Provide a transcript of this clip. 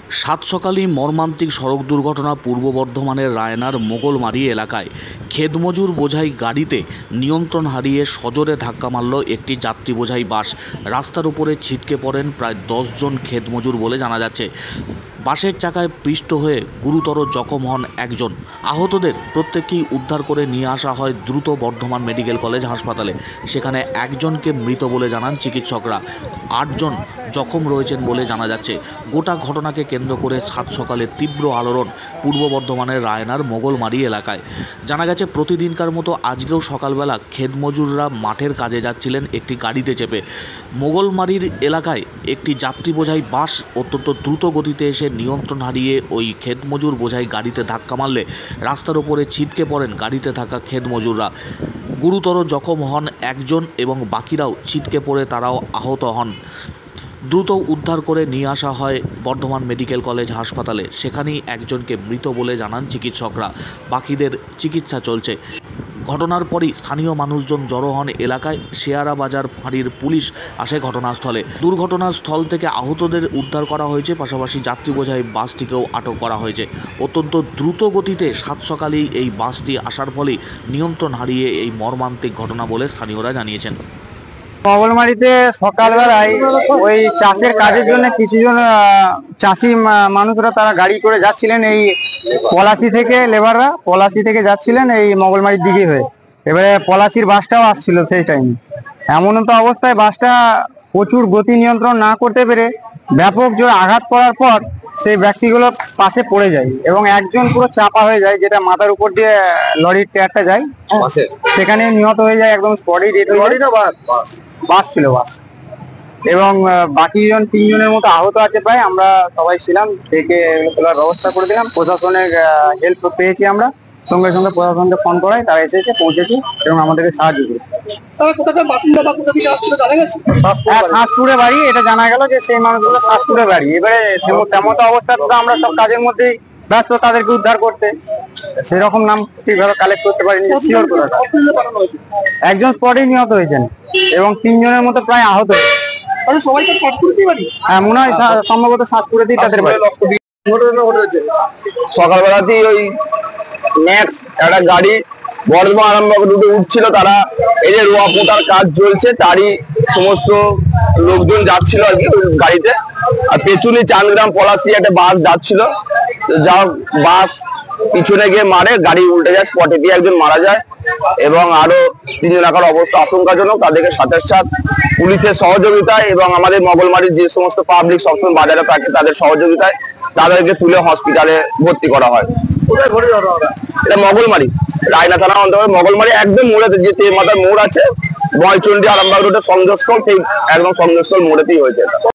সাত সকালেই মর্মান্তিক সড়ক দুর্ঘটনা পূর্ব বর্ধমানের রায়নার মোগলমারি এলাকায় খেতমজুর বোঝাই গাড়িতে নিয়ন্ত্রণ হারিয়ে সজোরে ধাক্কা মারল একটি যাত্রী বোঝাই বাস। রাস্তার উপরে ছিটকে পড়েন প্রায় 10 জন খেতমজুর বলে জানা যাচ্ছে। বাসের চাকায় পিষ্ট হয়ে গুরুতর জখম হন একজন। আহতদের প্রত্যেককেই উদ্ধার করে নিয়ে আসা হয় দ্রুত বর্ধমান মেডিকেল কলেজ হাসপাতালে। সেখানে একজনকে মৃত বলে জানান চিকিৎসকরা। 8 জন জখম রয়েছেন বলে জানা যাচ্ছে। গোটা ঘটনাকে কেন্দ্র করে সাত সকালে তীব্র আলোড়ন পূর্ব বর্ধমানের রায়নার মোগলমারি এলাকায়। জানা গেছে প্রতিদিনকার মতো আজকেও সকালবেলা খেতমজুররা মাঠের কাজে যাচ্ছিলেন একটি গাড়িতে চেপে। মোগলমারির এলাকায় একটি যাত্রী বোঝাই বাস অত্যন্ত দ্রুত গতিতে এসে নিয়ন্ত্রণ হারিয়ে ওই খেতমজুর বোঝাই গাড়িতে ধাক্কা মারলে রাস্তার উপরে ছিটকে পড়েন গাড়িতে থাকা খেতমজুররা। গুরুতর জখম হন একজন এবং বাকিরাও ছিটকে পড়ে তারাও আহত হন। দ্রুত উদ্ধার করে নিয়ে আসা হয় বর্ধমান মেডিকেল কলেজ হাসপাতালে। সেখানেই একজনকে মৃত বলে জানান চিকিৎসকরা। বাকিদের চিকিৎসা চলছে। ঘটনার পরই স্থানীয় মানুষজন জড়ো হন এলাকায়। শেয়ারা বাজার ফাঁড়ির পুলিশ আসে ঘটনাস্থলে। দুর্ঘটনাস্থল থেকে আহতদের উদ্ধার করা হয়েছে, পাশাপাশি যাত্রী বোঝাই বাসটিকেও আটক করা হয়েছে। অত্যন্ত দ্রুত গতিতে সাত সকালেই এই বাসটি আসার ফলেই নিয়ন্ত্রণ হারিয়ে এই মর্মান্তিক ঘটনা বলে স্থানীয়রা জানিয়েছেন। মোগলমারিতে সকালবেলায় ওই চাষের কাজের জন্য কিছুজন চাষি মানুষরা তারা গাড়ি করে যাচ্ছিলেন এই পলাশি থেকে, লেবাররা পলাশি থেকে যাচ্ছিলেন এই মোগলমারির দিকে হয়ে। এবারে পলাশির বাসটাও আসছিল সেই টাইমে। এমন তো অবস্থায় বাসটা প্রচুর গতি নিয়ন্ত্রণ না করতে পেরে ব্যাপক জোরে আঘাত করার পর সেই ব্যক্তিগুলো পাশে পড়ে যায় এবং একজন পুরো চাপা হয়ে যায়, যেটা মাথার উপর দিয়ে লরির টায়ারটা যায়, সেখানে নিহত হয়ে যায়, একদম স্পটে ডেথ হয়ে যায়। বাস ছিল বাস, এবং বাকি 3 জনের মতো আহত আছে প্রায়। আমরা সবাই ছিলাম, থেকে তোলার ব্যবস্থা করে দিলাম। প্রশাসনের হেল্প পেয়েছি আমরা, সঙ্গে সঙ্গে প্রশাসনকে ফোন করাই, তারা এসেছে, পৌঁছেছে এবং আমাদেরকে সাহায্য করে। শাসপুরে বাড়ি, এটা জানা গেল যে সেই মানুষগুলো শাসপুরে বাড়ি। এবারে তেমন অবস্থা তো আমরা সব কাজের মধ্যেই ব্যস্ত তাদেরকে উদ্ধার করতে, সেরকম নাম ঠিকভাবে কালেক্ট করতে পারিনি। একজন স্পটেই নিহত হয়েছেন এবং 3 জনের মতো প্রায় আহত। হ্যাঁ, মনে হয় সম্ভবত শাসপুরেতেই তাদের বাড়ি। সকালবেলাতেই ওই ম্যাক্স একটা গাড়ি বর্ধমান আরামবাগ রুটে উঠছিল। তারা এই যে রোয়া পোতার কাজ চলছে, তারই সমস্ত লোকজন যাচ্ছিল আর কি ওই গাড়িতে। আর পেছনে চাঁদগ্রাম পলাশি একটা বাস যাচ্ছিল, যা বাস পিছনে গিয়ে মারে, গাড়ি উল্টে যায়, স্পটে গিয়ে একজন মারা যায় এবং আরো 3 জনের অবস্থা আশঙ্কাজনক। তাদেরকে সাথে পুলিশের সহযোগিতায় এবং আমাদের মোগলমারির যে সমস্ত পাবলিক সবসময় বাজারে থাকে তাদের সহযোগিতায় তাদেরকে তুলে হসপিটালে ভর্তি করা হয়। এটা মোগলমারি, রায়না থানা অন্তর্গত মোগলমারি, একদম মোড়েতে যে তেমাতার মোড় আছে, বয়চন্ডী আরামবাগ রোডের সংযোগস্থল, সেই একদম সংযোগস্থল মোড়েতেই হয়েছে।